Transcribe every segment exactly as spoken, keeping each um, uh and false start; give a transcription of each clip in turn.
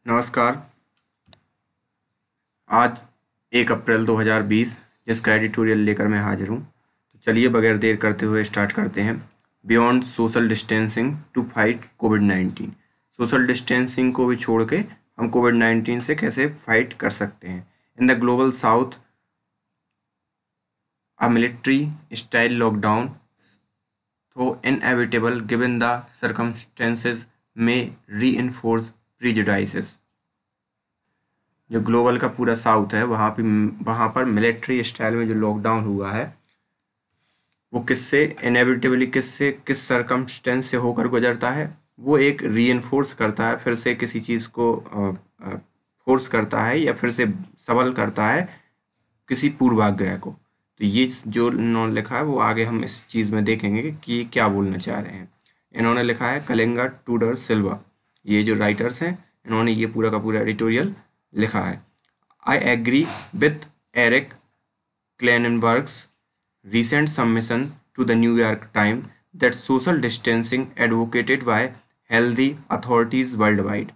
नमस्कार। आज एक अप्रैल दो हज़ार बीस जिसका एडिटोरियल लेकर मैं हाजिर हूँ। तो चलिए बगैर देर करते हुए स्टार्ट करते हैं। Beyond social distancing to fight COVID nineteen. Social distancing को भी छोड़ के हम कोविड नाइन्टीन से कैसे फाइट कर सकते हैं। In the global south a military style lockdown though inevitable given the circumstances may reinforce prejudices। जो ग्लोबल का पूरा साउथ है वहाँ पे वहाँ पर मिलिट्री स्टाइल में जो लॉकडाउन हुआ है वो किससे इनएविटेबली किससे किस सरकमस्टेंस से होकर गुजरता है। वो एक रीइंफोर्स करता है, फिर से किसी चीज़ को फोर्स करता है या फिर से सबल करता है किसी पूर्वाग्रह को। तो ये जो इन्होंने लिखा है वो आगे हम इस चीज़ में देखेंगे कि ये क्या बोलना चाह रहे हैं। इन्होंने लिखा है कलिंगा टूडर सिल्वा, ये जो राइटर्स हैं इन्होंने ये पूरा का पूरा एडिटोरियल लिखा है। I agree with Eric Klinenberg's recent submission to the New York Times that social distancing advocated by healthy authorities worldwide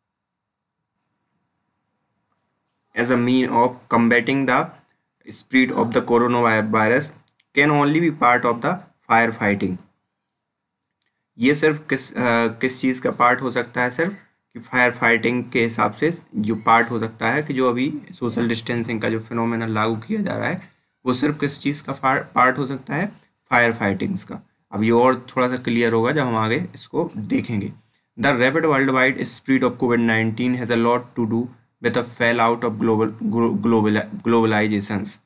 as a mean of combating the spread of the coronavirus can only be part of the firefighting। ये सिर्फ किस आ, किस चीज़ का part हो सकता है, सिर्फ कि फायर फाइटिंग के हिसाब से जो पार्ट हो सकता है कि जो अभी सोशल डिस्टेंसिंग का जो फिनोमेना लागू किया जा रहा है वो सिर्फ किस चीज़ का पार्ट हो सकता है, फायर फाइटिंग्स का। अब ये और थोड़ा सा क्लियर होगा जब हम आगे इसको देखेंगे। The rapid world wide spread of COVID nineteen has a lot to do with the fall out of global global globalisations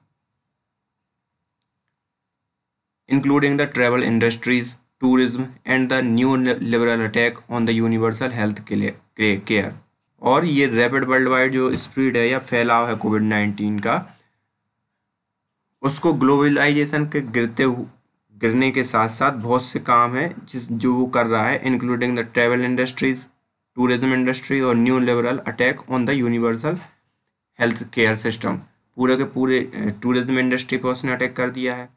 including the travel industries, tourism and the new liberal attack on the universal health care। और ये rapid world wide जो spread है या फैलाव है Covid nineteen का, उसको globalisation के गिरते गिरने के साथ साथ बहुत से काम है जिस जो वो कर रहा है, including the travel industries, tourism industry और new liberal attack on the universal health care system. पूरे के पूरे टूरिज्म इंडस्ट्री पर उसने अटैक कर दिया है।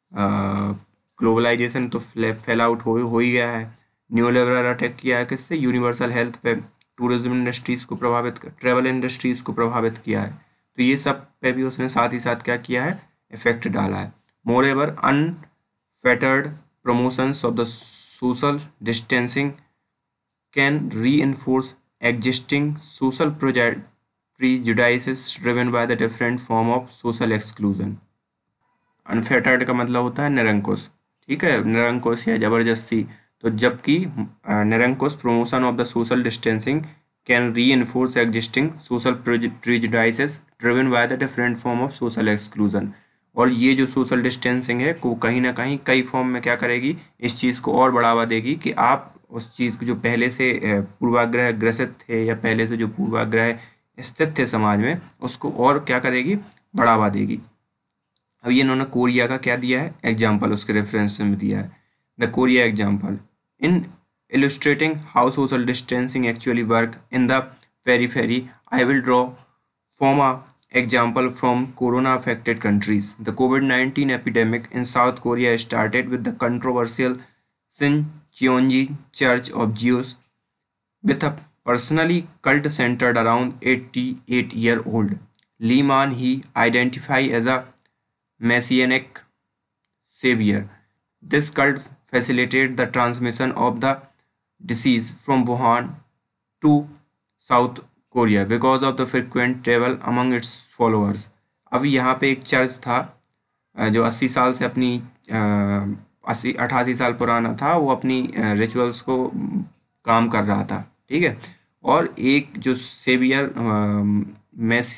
ग्लोबलाइजेशन तो फेल आउट हो हो ही गया है। न्यू लिबरल अटैक किया है किससे, यूनिवर्सल हेल्थ पे, टूरिज्म इंडस्ट्रीज को प्रभावित कर ट्रैवल इंडस्ट्रीज को प्रभावित किया है। तो ये सब पे भी उसने साथ ही साथ क्या किया है, इफेक्ट डाला है। Moreover unfettered promotions of the social distancing can reinforce existing social prejudices driven by the different form of social exclusion। Unfettered का मतलब होता है निरंकुश, ठीक है, निरंकुश या जबरदस्ती। तो जबकि निरंकुश promotion of the social distancing can reinforce existing social prejudices driven by the different form of social exclusion। और ये जो सोशल डिस्टेंसिंग है को कहीं ना कहीं कई फॉर्म में क्या करेगी, इस चीज़ को और बढ़ावा देगी कि आप उस चीज़ को जो पहले से पूर्वाग्रह ग्रसित थे या पहले से जो पूर्वाग्रह स्थित थे समाज में, उसको और क्या करेगी, बढ़ावा देगी। अब ये इन्होंने कोरिया का क्या दिया है एग्जाम्पल, उसके रेफरेंस में दिया है the Korea example in illustrating how social distancing actually work in the periphery। I will draw from a example from corona affected countries। The COVID nineteen epidemic in South Korea started with the controversial Sincheonji Church of Jews with a personally cult centered around eighty-eight year old Lee Man-hee identified as a messianic savior। This cult facilitated the transmission of the disease from Wuhan to South Korea because of the frequent travel among its followers। अब यहाँ पे एक church था जो अस्सी साल से अपनी अस्सी अठासी साल पुराना था, वो अपनी रिचुअल्स को काम कर रहा था, ठीक है। और एक जो सेवियर मैस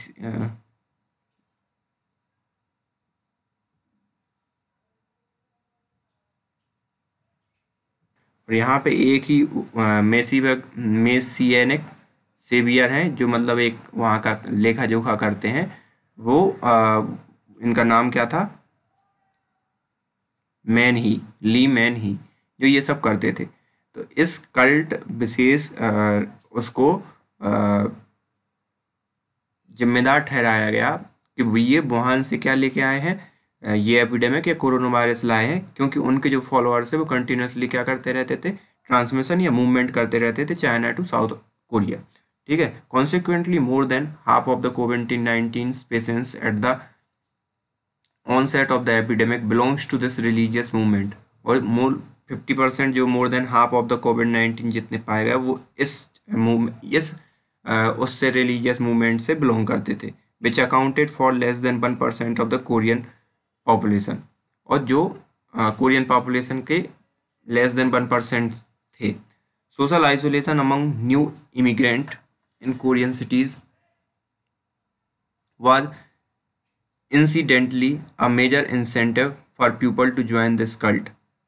और यहाँ पे एक ही मेसी मेसियनिक सेवियर हैं जो मतलब एक वहाँ का लेखा जोखा करते हैं। वो आ, इनका नाम क्या था, मैन ही ली मैन ही, जो ये सब करते थे। तो इस कल्ट विशेष उसको जिम्मेदार ठहराया गया कि ये वुहान से क्या लेके आए हैं, ये एपिडेमिक या कोरोना वायरस लाए हैं, क्योंकि उनके जो फॉलोअर्स है वो कंटिन्यूसली क्या करते रहते थे, ट्रांसमिशन या मूवमेंट करते रहते थे चाइना टू साउथ कोरिया। ठीक है। Consequently more than half of the COVID nineteen patients at the onset of the epidemic belongs to this religious movement, और मोर फिफ्टी परसेंट जो more than half of the COVID nineteen जितने पाए गए वो इस इस उससे रिलीजियस मूवमेंट से बिलोंग करते थे, which accounted for less than one percent of the Korean population, और जो कोरियन पॉपुलेशन के लेस देन वन परसेंट थे। Social isolation among new immigrant in Korean cities was incidentally a major incentive for people to join this cult.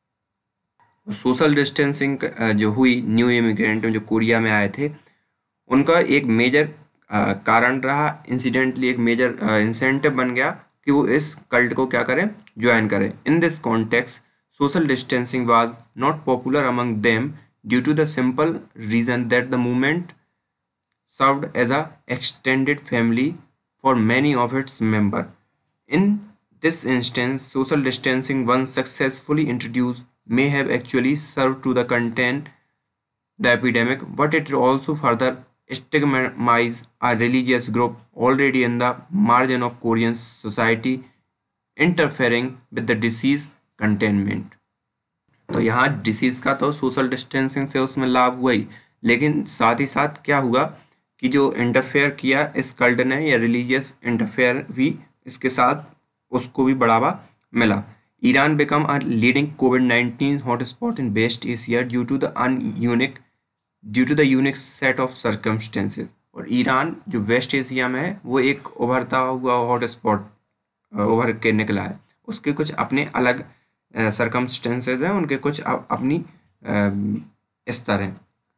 Social distancing जो हुई new immigrant जो Korea में आए थे उनका एक मेजर कारण रहा, इंसिडेंटली एक मेजर इंसेंटिव बन गया कि वो इस कल्ट को क्या करें, ज्वाइन करें। In this context social distancing was not popular among them due to the simple reason that the movement served as a extended family for many of its members. In this instance, social distancing once successfully introduced may have actually served to the contain the epidemic, but it also further stigmatized a religious group already in the margin of Korean society, interfering with the disease containment. तो यहाँ disease का तो social distancing से उसमें लाभ हुआ ही, लेकिन साथ ही साथ क्या हुआ कि जो इंटरफेयर किया इस कल्ट ने या रिलीजियस इंटरफेयर भी इसके साथ उसको भी बढ़ावा मिला। Iran become a leading COVID nineteen hotspot in West Asia due to the an unique due to the unique set of circumstances, और ईरान जो वेस्ट एशिया में है वो एक उभरता हुआ हॉटस्पॉट उभर के निकला है, उसके कुछ अपने अलग सर्कमस्टेंसेस हैं, उनके कुछ अपनी स्तर हैं।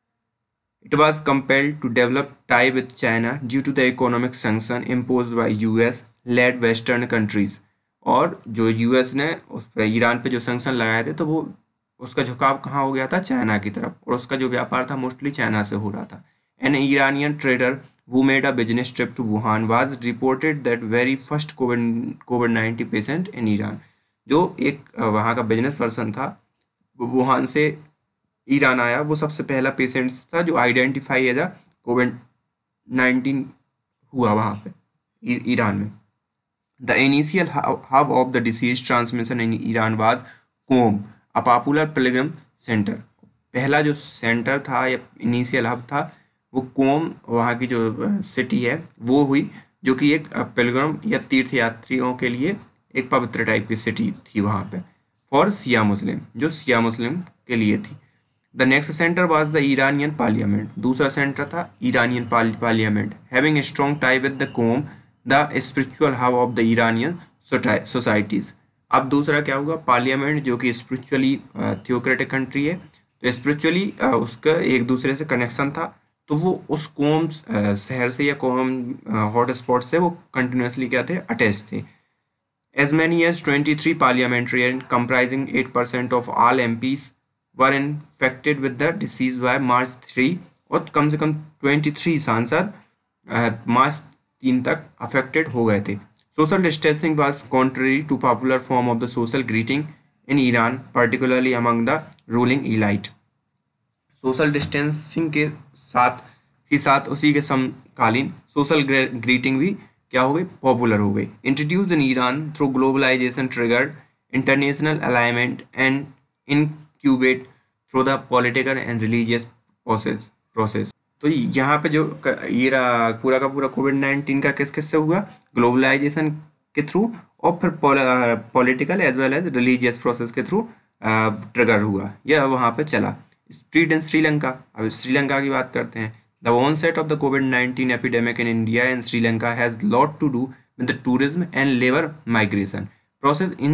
It was compelled to develop tie with China due to the economic sanction imposed by U S-led Western countries, और जो यूएस ने उस पर ईरान पे जो संक्शन लगाए थे तो वो उसका झुकाव कहाँ हो गया था, चाइना की तरफ, और उसका जो व्यापार था मोस्टली चाइना से हो रहा था। An Iranian trader who made a business trip to Wuhan was reported that very first COVID COVID nineteen patient in Iran, जो एक वहाँ का बिजनेस पर्सन था वुहान से ईरान आया, वो सबसे पहला पेशेंट था जो identify as a COVID nineteen हुआ वहाँ पे ईरान में। The initial hub of the disease transmission in Iran was Qom, a popular pilgrim centre. पहला जो सेंटर था या इनिशियल हब था वो कोम, वहाँ की जो सिटी है वो हुई, जो कि एक पिलग्रिम या तीर्थयात्रियों के लिए एक पवित्र टाइप की सिटी थी वहाँ पे, फॉर सिया मुस्लिम, जो सिया मुस्लिम के लिए थी। The next centre was the Iranian parliament, दूसरा सेंटर था Iranian parliament, having a strong tie with the Qom, the spiritual hub of the Iranian societies. अब दूसरा क्या हुआ, पार्लियामेंट जो कि स्पिरिचुअली थियोक्रेटिक कंट्री है, तो स्पिरिचुअली उसका एक दूसरे से कनेक्शन था, तो वो उस कोम शहर से या कोम हॉटस्पॉट से वो कंटिन्यूसली क्या थे, अटैच थे। As many as twenty-three parliamentarians comprising eight percent of all M Ps were infected with the disease by March three, और कम से कम तेईस सांसद मार्च तीन तक अफेक्टेड हो गए थे। Social distancing was contrary to popular form of the social greeting in Iran, particularly among the ruling elite. Social distancing के साथ ही साथ उसी के समकालीन सोशल ग्रीटिंग भी क्या हो गई, पॉपुलर हो गई। Introduce in Iran through globalisation triggered international alignment and incubate through the political and religious process process तो यहाँ पे जो ये पूरा का पूरा कोविड नाइन्टीन का किस किस से हुआ, ग्लोबलाइजेशन के थ्रू और फिर political as well as religious process के थ्रू ट्रिगर हुआ, यह वहाँ पे चला। स्प्रेड इन श्रीलंका, अब श्रीलंका की बात करते हैं। The onset of the COVID nineteen epidemic in India and Sri Lanka has lot to do with the tourism and labor migration process in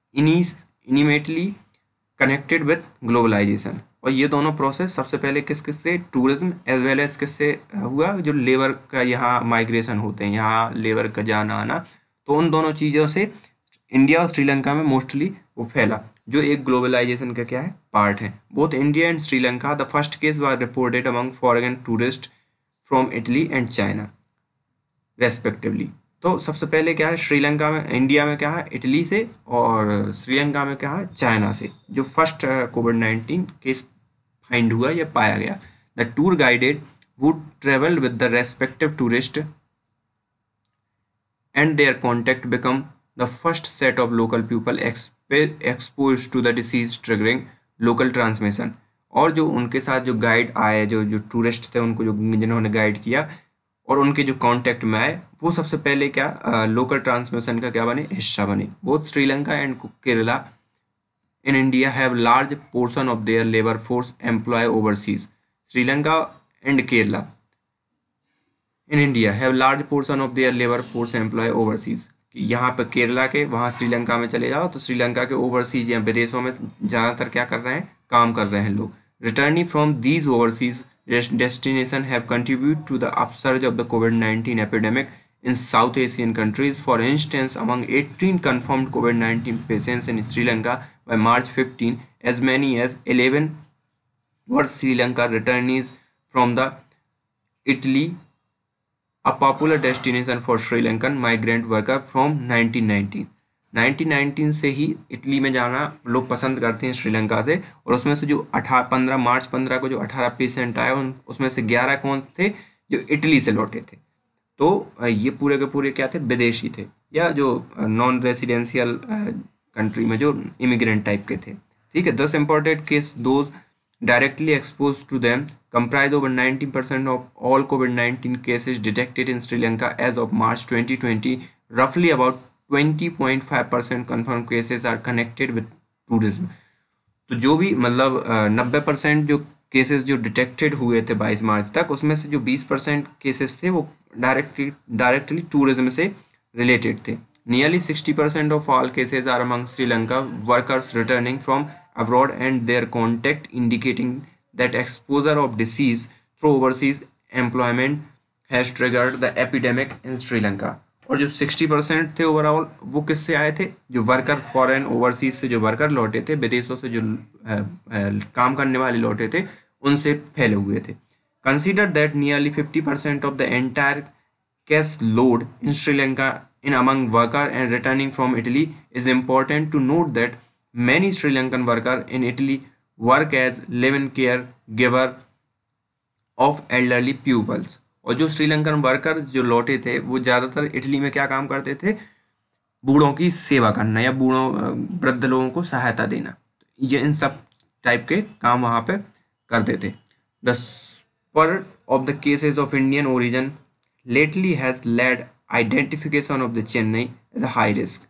intimately connected with globalization, और ये दोनों प्रोसेस सबसे पहले किस किस से, टूरिज्म एज वेल एज किससे हुआ, जो लेबर का यहाँ माइग्रेशन होते हैं, यहाँ लेबर का जाना आना, तो उन दोनों चीज़ों से इंडिया और श्रीलंका में मोस्टली वो फैला, जो एक ग्लोबलाइजेशन का क्या है, पार्ट है। Both India and Sri Lanka the first case was reported among foreign tourist from Italy and China respectively. तो सबसे पहले क्या है, श्रीलंका में, इंडिया में क्या है, इटली से, और श्रीलंका में क्या है, चाइना से, जो first COVID nineteen case find हुआ या पाया गया। The tour guided would travel with the respective tourist and their contact become the first set of local people exp- exposed to the disease triggering local transmission। और जो उनके साथ जो guide आए, जो जो टूरिस्ट थे, उनको जो जिन्होंने गाइड किया और उनके जो कांटेक्ट में आए, वो सबसे पहले क्या लोकल ट्रांसमिशन का क्या बने, हिस्सा बने। Both Sri Lanka and Kerala in India have large portion of their labor force employ overseas। Sri Lanka and Kerala in India have large portion of their labor force employ overseas। कि यहाँ पे केरला के वहाँ श्रीलंका में चले जाओ तो श्रीलंका के ओवरसीज या विदेशों में ज़्यादातर क्या कर रहे हैं, काम कर रहे हैं लोग। Returning from these overseas destination have contributed to the upsurge of the COVID nineteen epidemic in South Asian countries। For instance, among eighteen confirmed COVID nineteen patients in Sri Lanka by March fifteenth, as many as eleven were Sri Lanka returnees from the Italy, a popular destination for Sri Lankan migrant worker from nineteen nineteen। Nineteen nineteen से ही Italy में जाना लोग पसंद करते हैं श्रीलंका से। और उसमें से जो अठारह पंद्रह मार्च पंद्रह को जो अठारह पेशेंट आए उन उसमें से ग्यारह कौन थे, जो इटली से लौटे थे। तो ये पूरे के पूरे क्या थे, विदेशी थे या जो नॉन रेसिडेंशियल कंट्री में जो इमिग्रेंट टाइप के थे। ठीक है, दस imported case those directly exposed to them comprise over ninety percent of all COVID nineteen cases detected in Sri Lanka as of March twenty twenty। Roughly about twenty point five percent confirmed cases are connected with tourism। तो जो भी मतलब नब्बे percent जो cases जो detected हुए थे बाईस मार्च तक, उसमें से जो बीस परसेंट केसेस थे वो डायरेक्टली डायरेक्टली टूरिज्म से रिलेटेड थे। Nearly sixty percent of all cases are among Sri Lanka workers returning from abroad and their contact, indicating that exposure of disease through overseas employment has triggered the epidemic in Sri Lanka। और जो साठ percent थे overall वो किससे आए थे, जो worker foreign overseas से जो वर्कर लौटे थे, विदेशों से जो आ, आ, काम करने वाले लौटे थे, उनसे फैले हुए थे। Consider that nearly fifty percent of the entire case load in Sri Lanka in among worker and returning from Italy। is important to note that many Sri Lankan worker in Italy work as live-in caregiver of elderly pupils। और जो Sri Lankan worker जो लौटे थे वो ज़्यादातर Italy में क्या काम करते थे, बूढ़ों की सेवा करना या बूढ़ों वृद्ध लोगों को सहायता देना। ये इन सब टाइप के काम वहाँ पे करते थे। The spread of the cases of Indian origin lately has led identification of the Chennai as a high risk।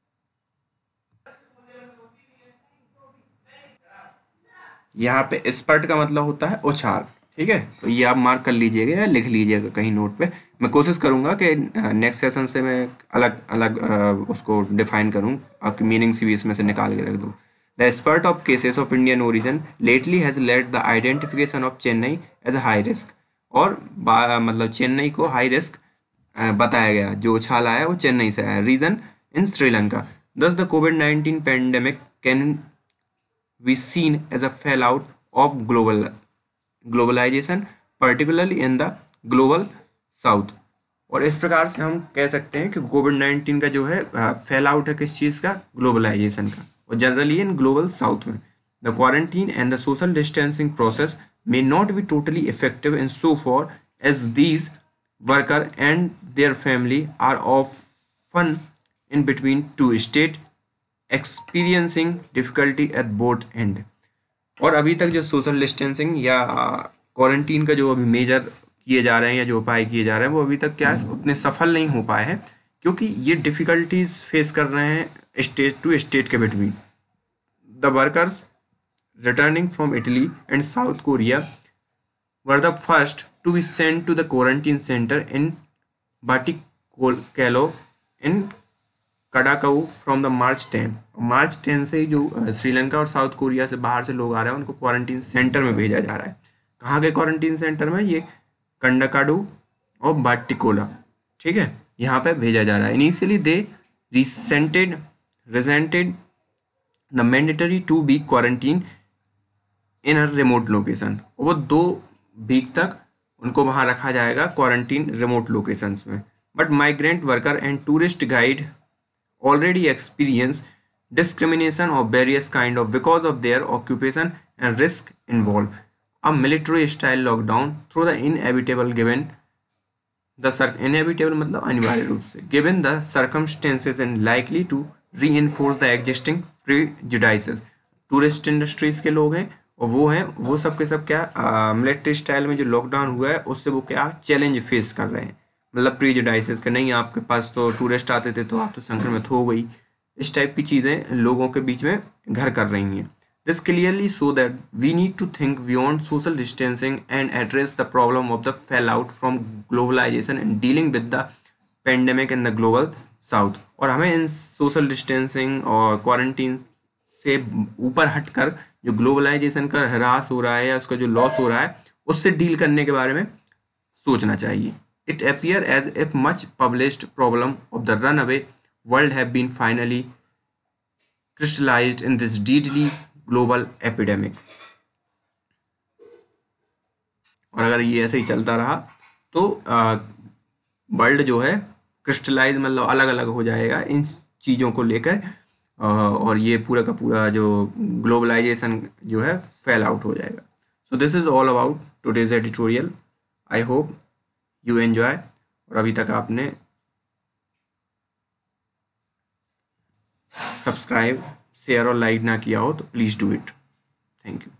यहाँ पे स्पर्ट का मतलब होता है उछाल। ठीक है, तो ये आप मार्क कर लीजिएगा या लिख लीजिएगा कहीं नोट पे। मैं कोशिश करूँगा कि नेक्स्ट सेशन से मैं अलग अलग उसको डिफाइन करूँ, आपकी मीनिंग भी इसमें से निकाल के रख दूँ। The spurt of cases of Indian origin lately has led the identification of Chennai as a high risk. और मतलब चेन्नई को हाई रिस्क बताया गया, जो उछाल आया वो चेन्नई से आया। Region in Sri Lanka. Thus the COVID nineteen pandemic can be seen as a fall out of global globalisation particularly in the global south. और इस प्रकार से हम कह सकते हैं कि कोविड नाइनटीन का जो है फेल आउट है किस चीज़ का, ग्लोबलाइजेशन का, और जनरली इन ग्लोबल साउथ में। The quarantine and the social distancing process may not be totally effective in so far as these worker and their family are often in between two states experiencing difficulty at both end। और अभी तक जो social distancing या quarantine का जो अभी major किए जा रहे हैं या जो उपाय किए जा रहे हैं वो अभी तक क्या है उतने सफल नहीं हो पाए हैं, क्योंकि ये डिफिकल्टीज फेस कर रहे हैं स्टेट टू स्टेट के between. The workers returning from Italy and South Korea were the first to be sent to the quarantine center in Batticaloa in Kadakau from the March tenth। March ten से जो श्रीलंका और south Korea से बाहर से लोग आ रहे हैं उनको क्वारंटीन सेंटर में भेजा जा रहा है। कहाँ के क्वारंटीन सेंटर में, ये कंडकाडू और बाटिकोला। ठीक है, यहाँ पे भेजा जा रहा है। Initially they resented resented the mandatory to be quarantine in a remote location. वो दो वीक तक उनको वहाँ रखा जाएगा क्वारंटीन रिमोट लोकेशंस में। But migrant worker and tourist guide already experience discrimination of various kind of because of their occupation and risk involve. a military style lockdown through the inevitable given the cir inevitable मतलब अनिवार्य रूप से given the circumstances and likely to reinforce the existing prejudices। Tourist industries के लोग हैं और वो हैं वो सब के सब क्या मिलिट्री स्टाइल में जो लॉकडाउन हुआ है उससे वो क्या चैलेंज फेस कर रहे हैं, मतलब प्रीजुडाइसेस का नहीं आपके पास तो टूरिस्ट आते थे तो आप तो संक्रमित हो गई, इस टाइप की चीज़ें लोगों के बीच में घर कर रही हैं। This clearly show that we need to think beyond social distancing and address the problem of the fallout from globalization and dealing with the pandemic in the global south। और हमें इन सोशल डिस्टेंसिंग और quarantine से ऊपर हटकर जो globalisation का ह्रास हो रहा है या उसका जो लॉस हो रहा है उससे डील करने के बारे में सोचना चाहिए। It appears as if much published problem of the runaway world have been finally crystallized in this deadly global epidemic। और अगर ये ऐसे ही चलता रहा तो वर्ल्ड जो है क्रिस्टलाइज मतलब अलग अलग हो जाएगा इन चीज़ों को लेकर, और ये पूरा का पूरा जो ग्लोबलाइजेशन जो है फेल आउट हो जाएगा। So this is all about today's editorial. I hope you enjoy. और अभी तक आपने सब्सक्राइब शेयर और लाइक ना किया हो तो please do it. Thank you.